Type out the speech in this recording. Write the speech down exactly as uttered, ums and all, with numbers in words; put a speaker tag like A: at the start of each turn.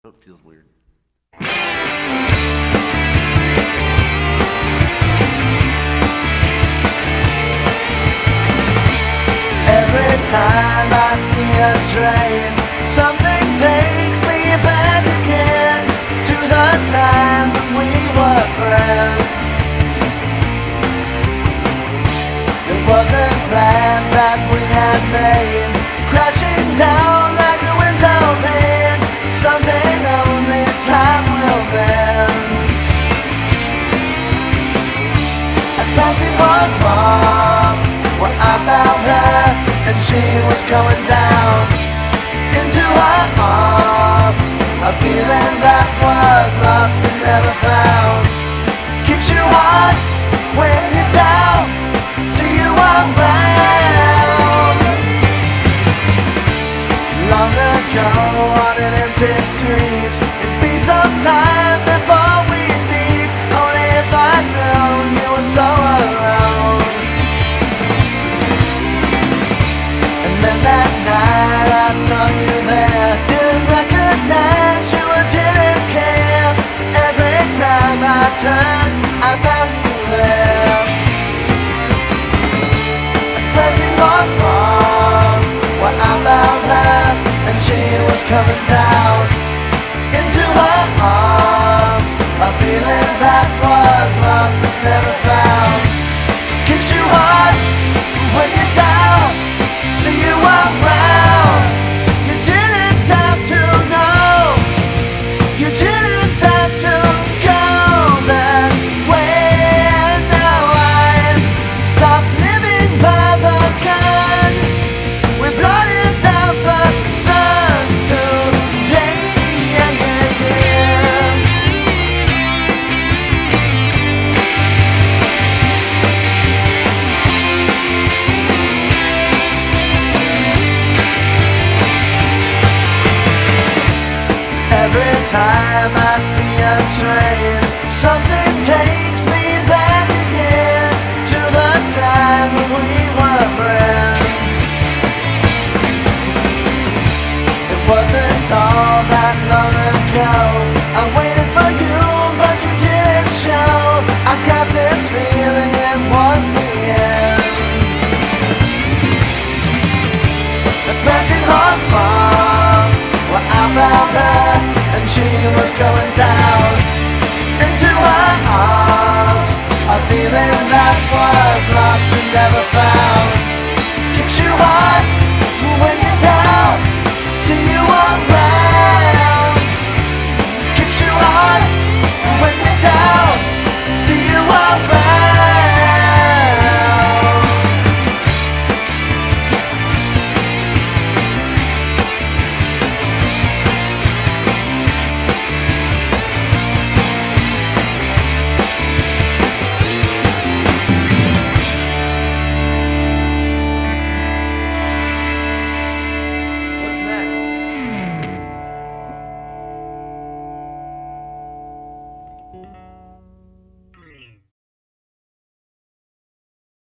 A: It feels weird.
B: Every time I see a train, something takes me back again to the time when we were friends. It wasn't plans that we had made, crashing down like a window pane, something only time will mend. And Prancing was lost when I found her, and she was going down into her arms. A feeling that was lost and never found. Kicks you hard when you're down, see you around. Long ago on an empty street, it'd be some time before we'd meet. Only if I'd known you were so alone. And then that night I saw you there, didn't recognize you or didn't care. Every time I turned, I found you there. And Prancing was lost when I found her, and she was coming down into her arms. A feeling that was lost and never found. Kicks you hard when you're down, see you around. You didn't have to know, you didn't have to go that way. Now I stopped living by the gun. We blotted out the sun today. Yeah, yeah, yeah. Every time I see a train, something takes me back again to the time when we were friends. It wasn't all that long ago. I waited for you, but you didn't show. I got this feeling it was the end. The Prancing was lost when I found her, and she was going